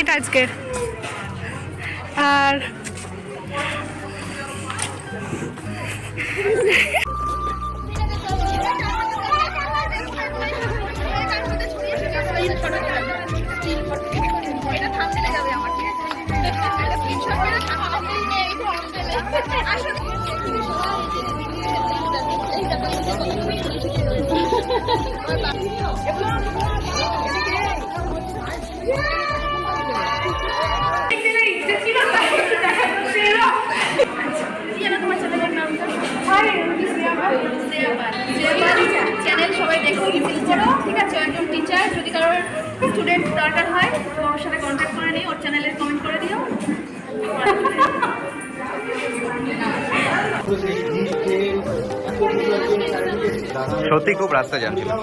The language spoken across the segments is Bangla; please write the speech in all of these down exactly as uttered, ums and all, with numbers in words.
নাইট আজকের। আর চ্যানেল সবাই দেখো, ঠিক আছে? একজন টিচার, যদি কারোর স্টুডেন্ট দরকার হয় তো ওর সাথে কন্ট্যাক্ট করে নিও, ওর চ্যানেলে কমেন্ট করে দিও। সত্যি খুব রাস্তা জ্যাম ছিল।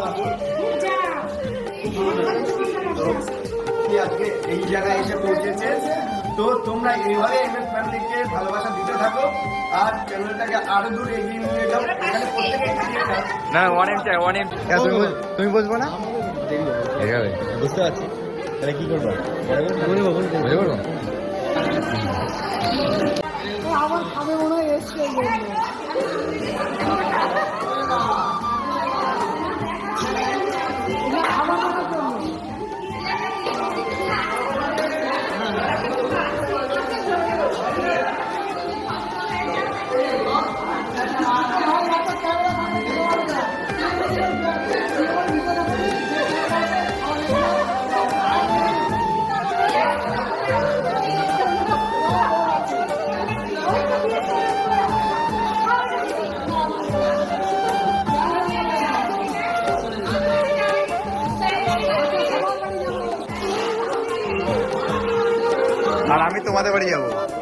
আজকে এই জায়গায় এসে পৌঁছেছে, তো তোমরা এইভাবে এমএস ফ্যামিলিকে ভালোবাসা দিতে থাকো আর চ্যানেলটাকে আরো দূর এগিয়ে নিয়ে যাও। এখানে প্রত্যেকে এগিয়ে যাও। না ওয়ান এম চাই, ওয়ান এম। তুমি বুঝবো না, বুঝতে পারছি। তাহলে কি করবো? আমার খাবে মনে হয় এসছে। আর আমি তোমাদের বাড়ি যাবো।